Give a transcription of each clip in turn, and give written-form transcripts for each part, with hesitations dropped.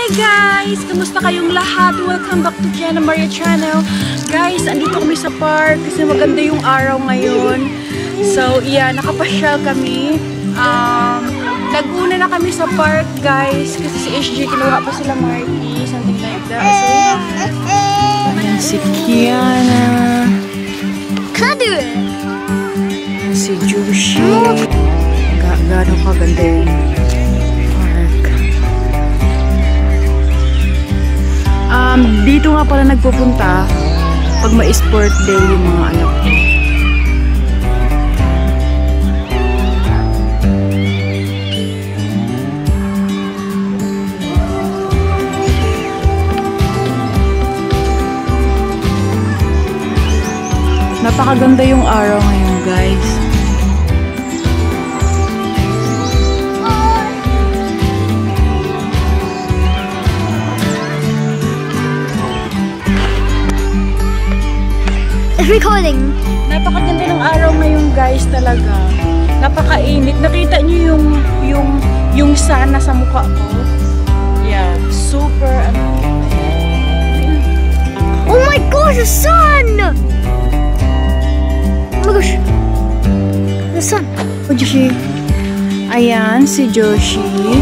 Hi guys! Kamusta kayong lahat? Welcome back to Kiana channel. Guys, andito kami sa park kasi maganda yung araw ngayon. So, yeah, nakapasyal kami. Nag-una na kami sa park, guys, kasi si SG kinuha pa sila Marky, something like that. So, ayan si Kiana. Ayan si Joshi. Gano'ng kaganda yung park. Dito nga pala nagpupunta pag ma-sport day yung mga anak ko. Napakaganda yung araw ngayon, guys. Recording. Napakaganda ng araw ngayon, guys, talaga. Napakainit. Nakita niyo yung sana sa mukha ko? Yeah, super Oh my gosh, the sun! Oh my gosh. The sun. Oh, Joshi. Ayan, si Joshi.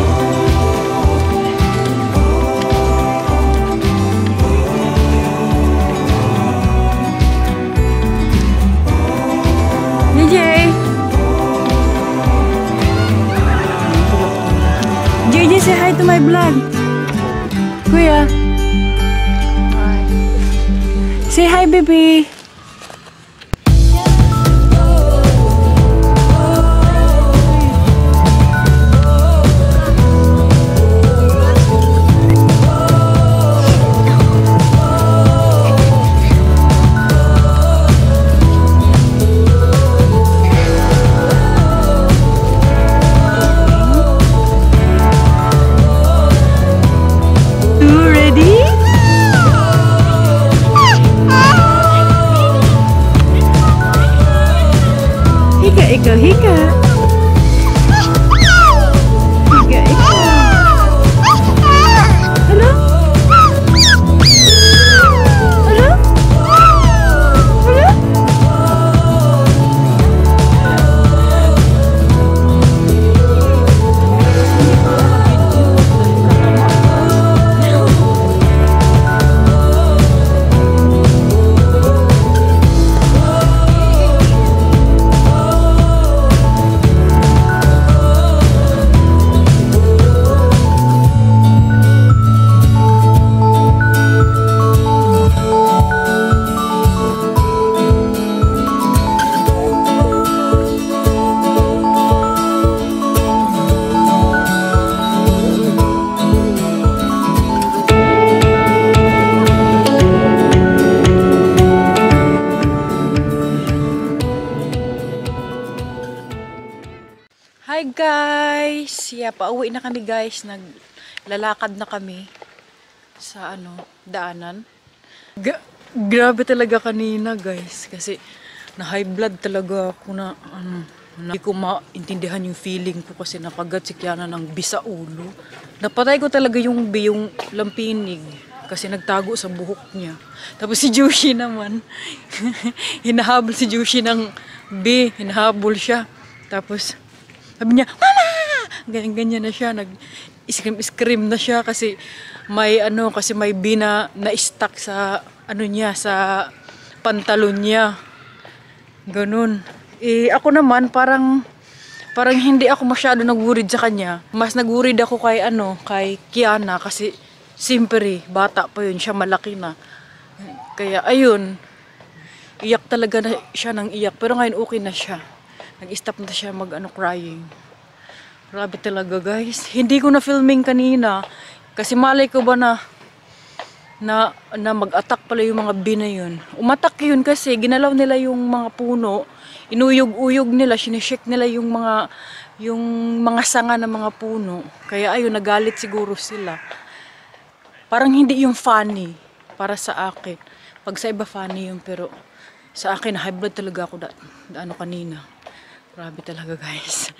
JJ, say hi to my vlog. Kuya. Hi. Say hi, baby. Hika, hika. Hika, hika. Hello? Hello? Hello? Hi guys! Yeah, pauwi na kami guys. Naglalakad na kami sa daanan. Grabe talaga kanina guys. Kasi na high blood talaga ako na hindi ko maintindihan yung feeling ko kasi nakagat si Kiana ng bisa ulo. Napatay ko talaga yung lampinig kasi nagtago sa buhok niya. Tapos si Joshi naman, hinahabol si Joshi ng hinahabol siya. Tapos sabi niya, "Mama!" Ganyan na siya, nag-scream na siya kasi may na-stuck sa niya, sa pantalon niya. Ganun. Ako naman parang hindi ako masyado nag-worried sa kanya. Mas nag-worried ako kay Kiana kasi simpre bata pa yun, siya malaki na. Kaya ayun, iyak talaga na siya ng iyak, pero ngayon okay na siya. Nag-stop na siya crying. Grabe talaga guys. Hindi ko na filming kanina. Kasi malay ko ba na mag-attack pala yung mga bee na yun. Umatak yun kasi ginalaw nila yung mga puno. Inuyog-uyog nila, sinishake nila yung mga sanga ng mga puno. Kaya ayun, nagalit siguro sila. Parang hindi yung funny para sa akin. Pag sa iba funny yun, pero sa akin high blood talaga ako kanina. Grabe talaga guys.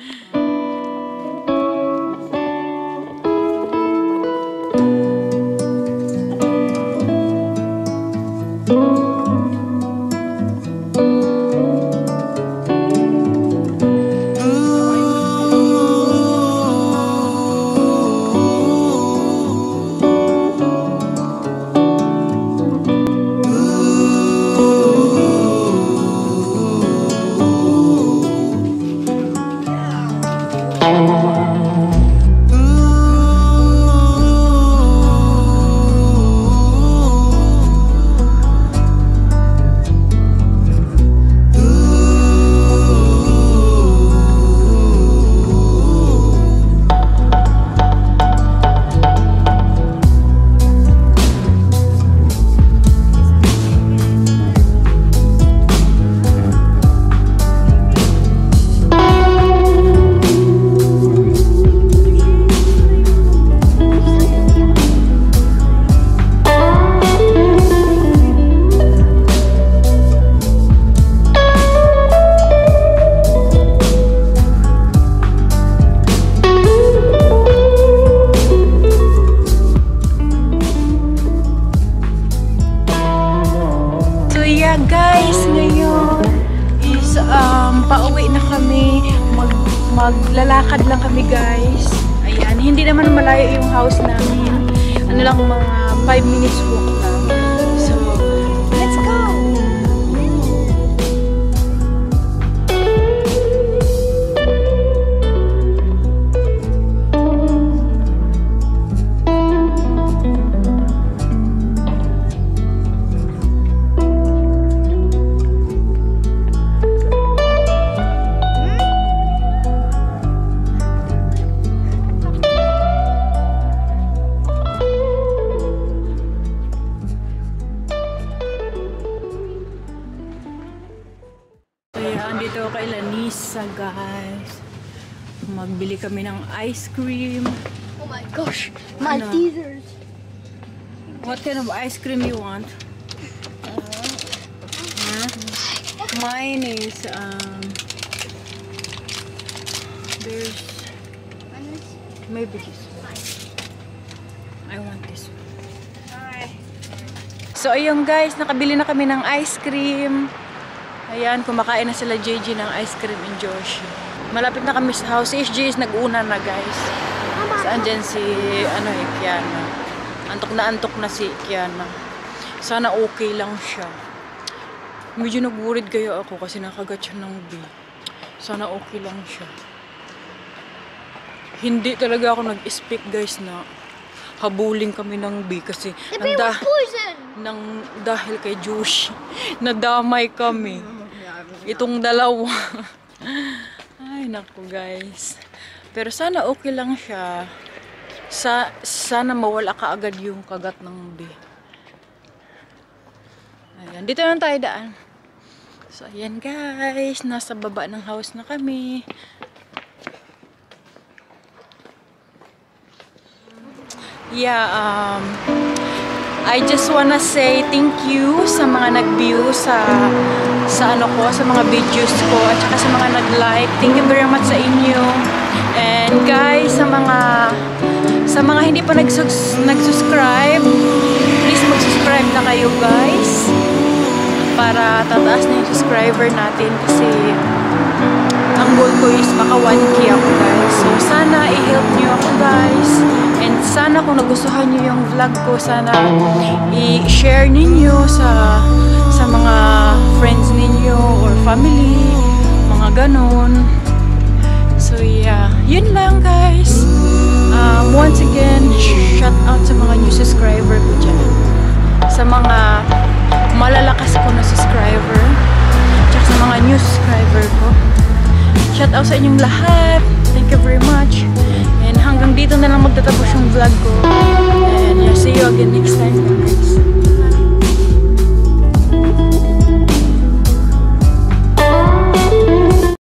maglalakad lang kami guys. Ayan, hindi naman malayo yung house namin. Ano lang, mga 5 minutes walk lang. So, let's go! Dito kay Lanisa guys. Magbili kami ng ice cream. Oh my gosh, my Ano? teethers. What kind of ice cream you want? Mine is there's maybe this one. I want this one. Hi. So ayun guys, nakabili na kami ng ice cream. Ayan, kumakain na sila JJ ng ice cream and Joshi. Malapit na kami sa house. Si SJ is nag-una na guys. Saan dyan si Kiana. Antok na si Kiana. Sana okay lang siya. Medyo nag-worried kayo ako kasi nakagat siya ng bee. Sana okay lang siya. Hindi talaga ako nag-speak guys na habulin kami ng bee kasi dahil kay Joshi. Nadamay kami. Itong dalawa. Ay, naku guys. Pero sana okay lang siya. Sana mawala kaagad yung kagat ng bee. Ayan, dito na tayo daan. So, ayan guys. Nasa baba ng house na kami. Yeah, I just wanna say thank you sa mga nag-view sa mga videos ko at saka sa mga nag-like. Thank you very much sa inyo. And guys, sa mga hindi pa nag-subscribe, please mag-subscribe na kayo guys para tataas na yung subscriber natin kasi ang goal ko is maka 1K ako guys. So sana i-help nyo ako guys. And sana kung nagustuhan nyo yung vlog ko, sana i-share ninyo sa mga friends ninyo or family, mga ganon. So yeah, yun lang guys. Once again, shout out sa mga new subscriber ko dyan. Sa mga malalakas ko na subscriber. Tsaka sa mga new subscriber ko. Shout out sa inyong lahat. Thank you very much. And hanggang dito na lang magtatapos yung vlog ko. And yeah, see you again next time guys.